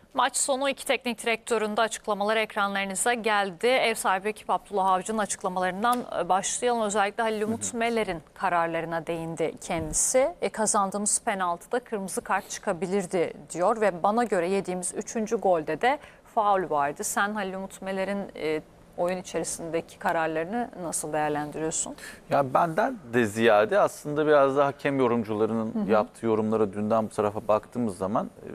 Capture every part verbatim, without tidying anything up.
Maç sonu iki teknik direktörün de açıklamaları ekranlarınıza geldi. Ev sahibi ekip Abdullah Avcı'nın açıklamalarından başlayalım. Özellikle Halil Umut Meler'in kararlarına değindi kendisi. E, kazandığımız penaltıda kırmızı kart çıkabilirdi diyor ve bana göre yediğimiz üçüncü golde de faul vardı. Sen Halil Umut Meler'in e, oyun içerisindeki kararlarını nasıl değerlendiriyorsun? Ya benden de ziyade aslında biraz da hakem yorumcularının hı hı. yaptığı yorumlara dünden bu tarafa baktığımız zaman e,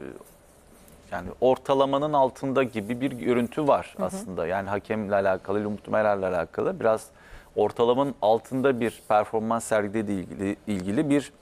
yani ortalamanın altında gibi bir görüntü var hı hı. aslında. Yani hakemle alakalı, Umut Meler'le alakalı biraz ortalamanın altında bir performans sergilediği ilgili, ilgili bir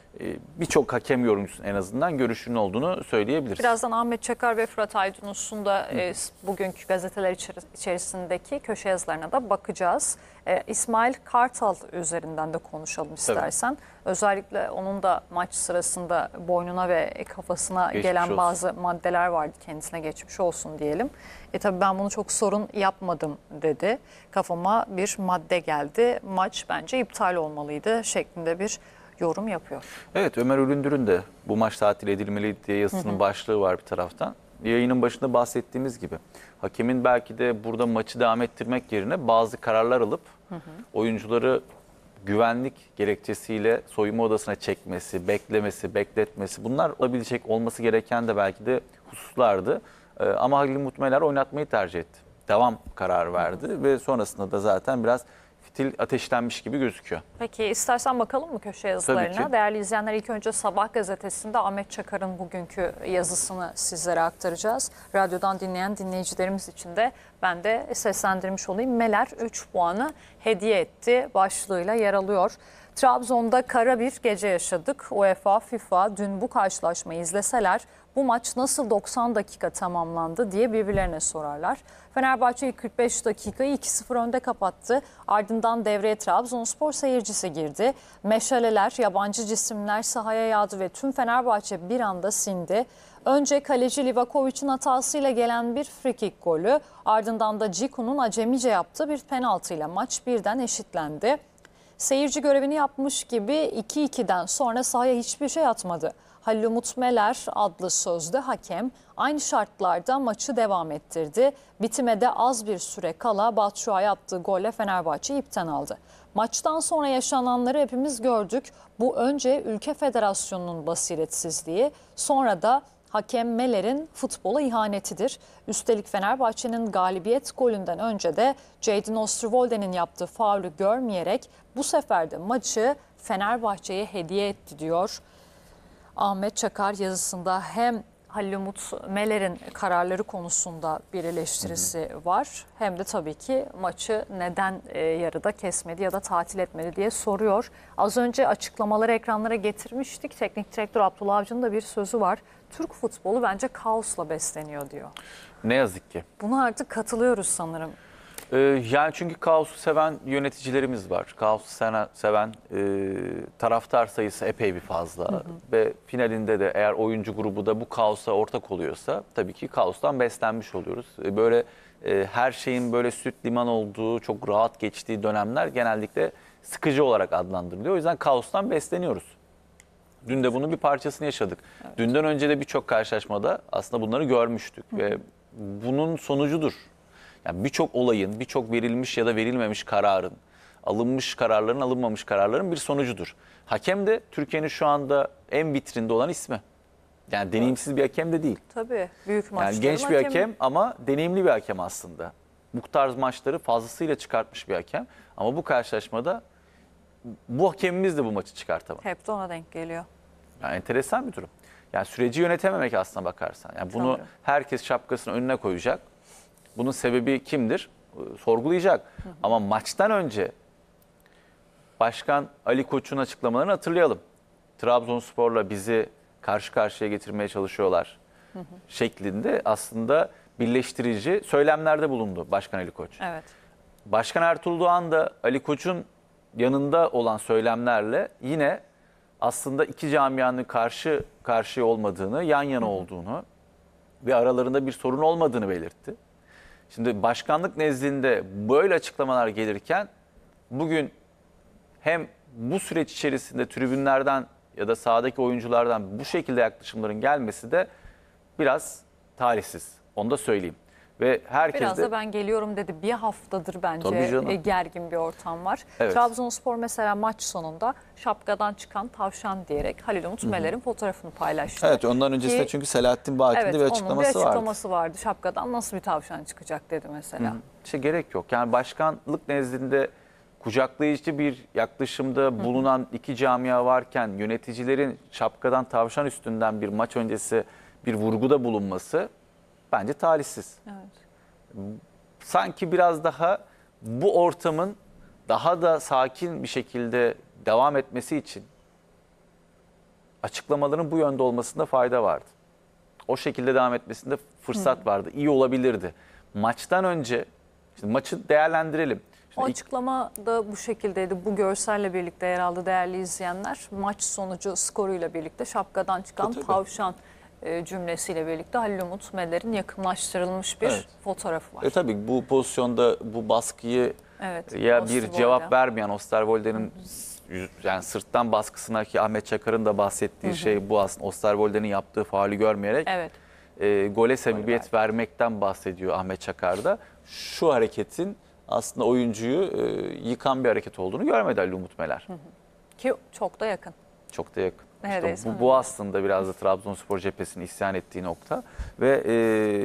birçok hakem yorumcusunun en azından görüşünün olduğunu söyleyebiliriz. Birazdan Ahmet Çakar ve Fırat Aydınus'un da e, bugünkü gazeteler içerisindeki köşe yazılarına da bakacağız. E, İsmail Kartal üzerinden de konuşalım istersen. Tabii. Özellikle onun da maç sırasında boynuna ve kafasına geçmiş gelen olsun. Bazı maddeler vardı, kendisine geçmiş olsun diyelim. E tabii ben bunu çok sorun yapmadım dedi. Kafama bir madde geldi. Maç bence iptal olmalıydı şeklinde bir yorum yapıyor. Evet, Ömer Üründür'ün de bu maç tatil edilmeli diye yazısının hı hı. başlığı var bir taraftan. Yayının başında bahsettiğimiz gibi hakemin belki de burada maçı devam ettirmek yerine bazı kararlar alıp hı hı. oyuncuları güvenlik gerekçesiyle soyunma odasına çekmesi, beklemesi, bekletmesi, bunlar olabilecek, olması gereken de belki de hususlardı. Ee, ama Halil Umut Meler oynatmayı tercih etti. Devam kararı verdi hı hı. ve sonrasında da zaten biraz fitil ateşlenmiş gibi gözüküyor. Peki istersen bakalım mı köşe yazılarına? Değerli izleyenler, ilk önce Sabah gazetesinde Ahmet Çakar'ın bugünkü yazısını sizlere aktaracağız. Radyodan dinleyen dinleyicilerimiz için de ben de seslendirmiş olayım. Meler üç puanı hediye etti başlığıyla yer alıyor. Trabzon'da kara bir gece yaşadık. UEFA, FIFA dün bu karşılaşmayı izleseler bu maç nasıl doksan dakika tamamlandı diye birbirlerine sorarlar. Fenerbahçe ilk kırk beş dakikayı iki sıfır önde kapattı. Ardından devreye Trabzonspor seyircisi girdi. Meşaleler, yabancı cisimler sahaya yağdı ve tüm Fenerbahçe bir anda sindi. Önce kaleci Livakovic'in hatasıyla gelen bir frikik golü, ardından da Ciku'nun acemice yaptığı bir penaltıyla maç birden eşitlendi. Seyirci görevini yapmış gibi iki ikiden sonra sahaya hiçbir şey atmadı. Halil Umut Meler adlı sözde hakem aynı şartlarda maçı devam ettirdi. Bitime de az bir süre kala Batshuayi attığı golle Fenerbahçe ipten aldı. Maçtan sonra yaşananları hepimiz gördük. Bu önce Ülke Federasyonu'nun basiretsizliği, sonra da hakem Meler'in futbola ihanetidir. Üstelik Fenerbahçe'nin galibiyet golünden önce de Jadon Osterwolde'nin yaptığı faulü görmeyerek bu sefer de maçı Fenerbahçe'ye hediye etti diyor Ahmet Çakar yazısında. Hem Halil Umut Meler'in kararları konusunda bir eleştirisi hı hı. var. Hem de tabii ki maçı neden e, yarıda kesmedi ya da tatil etmedi diye soruyor. Az önce açıklamaları ekranlara getirmiştik. Teknik direktör Abdullah Avcı'nın da bir sözü var. Türk futbolu bence kaosla besleniyor diyor. Ne yazık ki. Buna artık katılıyoruz sanırım. Ee, yani çünkü kaosu seven yöneticilerimiz var. Kaosu seven, seven e, taraftar sayısı epey bir fazla. Hı hı. Ve finalinde de eğer oyuncu grubu da bu kaosa ortak oluyorsa tabii ki kaostan beslenmiş oluyoruz. E, böyle e, her şeyin böyle süt liman olduğu, çok rahat geçtiği dönemler genellikle sıkıcı olarak adlandırılıyor. O yüzden kaostan besleniyoruz. Dün de bunun bir parçasını yaşadık. Evet. Dünden önce de birçok karşılaşmada aslında bunları görmüştük. Hı hı. Ve bunun sonucudur. Yani birçok olayın, birçok verilmiş ya da verilmemiş kararın, alınmış kararların, alınmamış kararların bir sonucudur. Hakem de Türkiye'nin şu anda en vitrinde olan ismi. Yani deneyimsiz bir hakem de değil. Tabii, büyük maçların Yani genç bir hakemi. hakem ama deneyimli bir hakem aslında. Bu tarz maçları fazlasıyla çıkartmış bir hakem. Ama bu karşılaşmada bu hakemimiz de bu maçı çıkartamadı. Hep de ona denk geliyor. Yani enteresan bir durum. Yani süreci yönetememek aslına bakarsan. Yani bunu Tabii. herkes şapkasını önüne koyacak. Bunun sebebi kimdir? Sorgulayacak. Hı hı. Ama maçtan önce Başkan Ali Koç'un açıklamalarını hatırlayalım. Trabzonspor'la bizi karşı karşıya getirmeye çalışıyorlar hı hı. şeklinde aslında birleştirici söylemlerde bulundu Başkan Ali Koç. Evet. Başkan Ertuğrul Doğan da Ali Koç'un yanında olan söylemlerle yine aslında iki camianın karşı karşıya olmadığını, yan yana hı hı. olduğunu ve aralarında bir sorun olmadığını belirtti. Şimdi başkanlık nezdinde böyle açıklamalar gelirken bugün hem bu süreç içerisinde tribünlerden ya da sahadaki oyunculardan bu şekilde yaklaşımların gelmesi de biraz talihsiz. Onu da söyleyeyim. Ve herkes Biraz de... da ben geliyorum dedi. Bir haftadır bence Tabii canım. e, gergin bir ortam var. Evet. Trabzonspor mesela maç sonunda şapkadan çıkan tavşan diyerek Halil Umut Meler'in fotoğrafını paylaştı. Evet, ondan öncesinde Ki, çünkü Selahattin Baki'nin evet, de bir açıklaması, onun bir açıklaması vardı. vardı. Şapkadan nasıl bir tavşan çıkacak dedi mesela. Hı hı. İşte gerek yok. Yani başkanlık nezdinde kucaklayıcı bir yaklaşımda bulunan iki camia varken yöneticilerin şapkadan tavşan üstünden bir maç öncesi bir vurguda bulunması bence talihsiz. Evet. Sanki biraz daha bu ortamın daha da sakin bir şekilde devam etmesi için açıklamaların bu yönde olmasında fayda vardı. O şekilde devam etmesinde fırsat Hı. vardı. İyi olabilirdi. Maçtan önce işte maçı değerlendirelim. O Şimdi açıklama da bu şekildeydi. Bu görselle birlikte yer aldı değerli izleyenler. Maç sonucu skoruyla birlikte şapkadan çıkan Tabii. tavşan e, cümlesiyle birlikte Halil Umut Meler'in yakınlaştırılmış bir Evet. fotoğrafı var. E tabii bu pozisyonda bu baskıyı Evet, ya bir Osterwolde. cevap vermeyen Osterwolde'nin yani sırttan baskısına, ki Ahmet Çakar'ın da bahsettiği hı hı. şey bu aslında, Osterwolde'nin yaptığı faulü görmeyerek evet. e, gole sebebiyet vermekten bahsediyor Ahmet Çakar'da. Şu hareketin aslında oyuncuyu e, yıkan bir hareket olduğunu görmedi Ali Umut Meler. Hı hı. Ki çok da yakın. Çok da yakın. Neredeyse İşte bu, bu aslında biraz da Trabzonspor cephesinin isyan ettiği nokta ve e,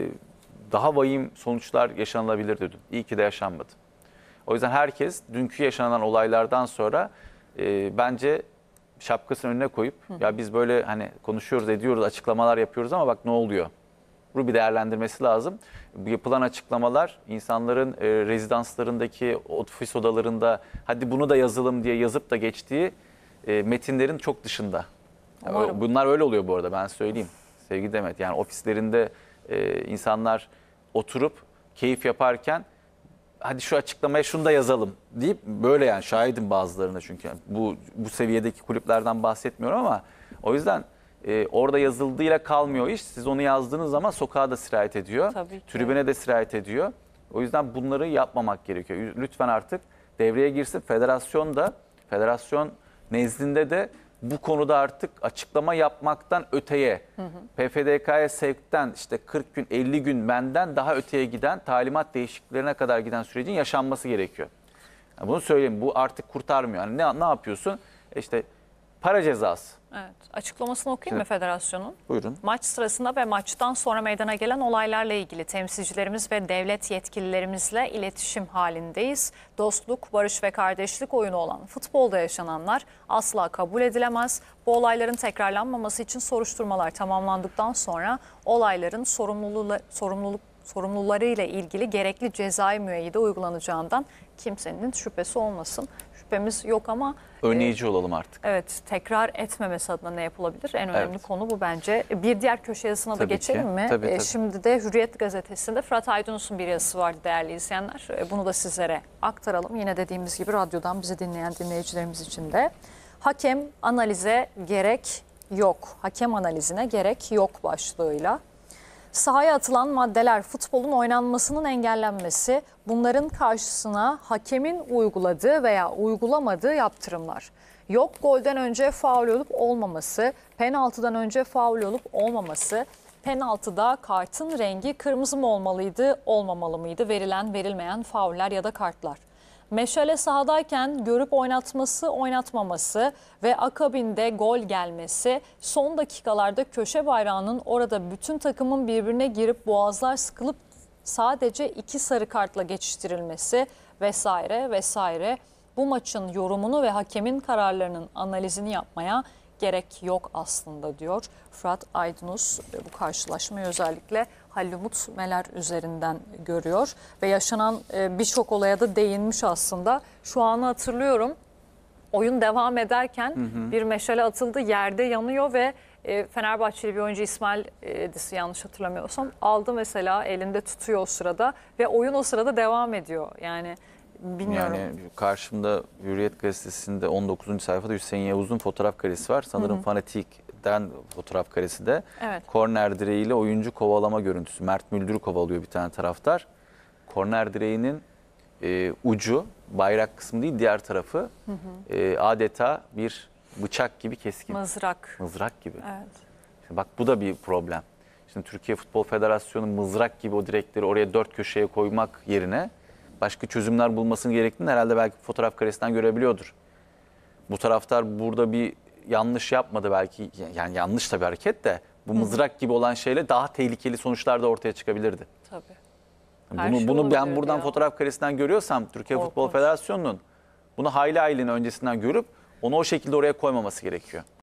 daha vahim sonuçlar yaşanılabilir dedim. İyi ki de yaşanmadı. O yüzden herkes dünkü yaşanan olaylardan sonra e, bence şapkasını önüne koyup hı. ya biz böyle hani konuşuyoruz, ediyoruz, açıklamalar yapıyoruz ama bak ne oluyor? Bunu bir değerlendirmesi lazım. Bu yapılan açıklamalar insanların e, rezidanslarındaki ofis odalarında hadi bunu da yazalım diye yazıp da geçtiği e, metinlerin çok dışında. Umarım. Bunlar öyle oluyor bu arada, ben söyleyeyim. Sevgili Demet, yani ofislerinde e, insanlar oturup keyif yaparken hadi şu açıklamaya şunu da yazalım deyip böyle, yani şahidim bazılarına, çünkü yani bu bu seviyedeki kulüplerden bahsetmiyorum ama o yüzden e, orada yazıldığıyla kalmıyor iş. Siz onu yazdığınız zaman sokağa da sirayet ediyor. Tabii ki. Tribüne de sirayet ediyor. O yüzden bunları yapmamak gerekiyor. Lütfen artık devreye girsin. Federasyon da, federasyon nezdinde de bu konuda artık açıklama yapmaktan öteye, hı hı. P F D K'ya sevkten işte kırk gün, elli gün benden daha öteye giden, talimat değişikliklerine kadar giden sürecin yaşanması gerekiyor. Yani bunu söyleyeyim, bu artık kurtarmıyor. Yani ne, ne yapıyorsun? İşte para cezası. Evet. Açıklamasını okuyayım mı federasyonun? Buyurun. Maç sırasında ve maçtan sonra meydana gelen olaylarla ilgili temsilcilerimiz ve devlet yetkililerimizle iletişim halindeyiz. Dostluk, barış ve kardeşlik oyunu olan futbolda yaşananlar asla kabul edilemez. Bu olayların tekrarlanmaması için soruşturmalar tamamlandıktan sonra olayların sorumluluğu, sorumluluk sorumlularıyla ilgili gerekli cezai müeyyide uygulanacağından kimsenin şüphesi olmasın. Şüphemiz yok ama önleyici e, olalım artık. Evet, tekrar etmemesi adına ne yapılabilir? En önemli Evet. konu bu bence. Bir diğer köşe yazısına Tabii da geçelim ki. mi? Tabii, E, tabii. Şimdi de Hürriyet gazetesinde Fırat Aydınus'un bir yazısı vardı değerli izleyenler. E, bunu da sizlere aktaralım. Yine dediğimiz gibi radyodan bizi dinleyen dinleyicilerimiz için de. Hakem analize gerek yok. Hakem analizine gerek yok başlığıyla. Sahaya atılan maddeler, futbolun oynanmasının engellenmesi, bunların karşısına hakemin uyguladığı veya uygulamadığı yaptırımlar. Yok golden önce faul olup olmaması, penaltıdan önce faul olup olmaması, penaltıda kartın rengi kırmızı mı olmalıydı, olmamalı mıydı, verilen verilmeyen fauller ya da kartlar. Meşale sahadayken görüp oynatması, oynatmaması ve akabinde gol gelmesi, son dakikalarda köşe bayrağının orada bütün takımın birbirine girip boğazlar sıkılıp sadece iki sarı kartla geçiştirilmesi vesaire vesaire. Bu maçın yorumunu ve hakemin kararlarının analizini yapmaya gerek yok aslında diyor Fırat Aydınus. Bu karşılaşmayı özellikle Halil Umut Meler üzerinden görüyor ve yaşanan birçok olaya da değinmiş aslında. Şu anı hatırlıyorum, oyun devam ederken hı hı. bir meşale atıldı, yerde yanıyor ve Fenerbahçeli bir oyuncu İsmail Edis'i yanlış hatırlamıyorsam aldı mesela, elinde tutuyor o sırada ve oyun o sırada devam ediyor. Yani bilmiyorum. Yani karşımda Hürriyet gazetesinde on dokuzuncu sayfada Hüseyin Yavuz'un fotoğraf karesi var. Sanırım hı hı. Fanatik'ten fotoğraf karesi de. Evet. Korner direğiyle oyuncu kovalama görüntüsü. Mert Müldür'ü kovalıyor bir tane taraftar. Korner direğinin e, ucu, bayrak kısmı değil diğer tarafı hı hı. E, adeta bir bıçak gibi keskin. Mızrak. Mızrak gibi. Evet. Bak bu da bir problem. Şimdi Türkiye Futbol Federasyonu mızrak gibi o direkleri oraya dört köşeye koymak yerine başka çözümler bulmasını gerektiğini herhalde belki fotoğraf karesinden görebiliyordur. Bu taraftar burada bir yanlış yapmadı belki, yani yanlış da bir hareket de bu mızrak gibi olan şeyle daha tehlikeli sonuçlar da ortaya çıkabilirdi. Tabii. Her Bunu, şey bunu ben olabilirdi buradan ya. fotoğraf karesinden görüyorsam Türkiye Korkunç. Futbol Federasyonu'nun bunu hayli haylini öncesinden görüp onu o şekilde oraya koymaması gerekiyor.